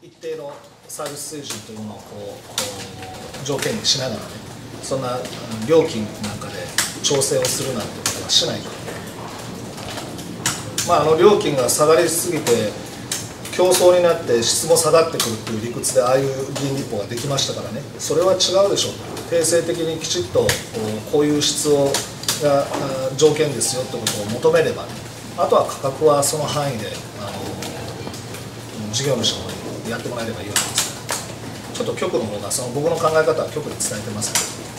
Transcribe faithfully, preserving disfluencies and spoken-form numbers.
一定のサービス水準というものをこう条件にしながらね、そんな料金なんかで調整をするなんてことはしないと。まあ、あの料金が下がりすぎて競争になって質も下がってくるっていう理屈でああいう議員立法ができましたからね、それは違うでしょうと。定性的にきちっとこういう質をが条件ですよってことを求めればね、あとは価格はその範囲であの事業主の方にやってもらえればいいわけですから、ちょっと局の方がその僕の考え方は局で伝えてますけど。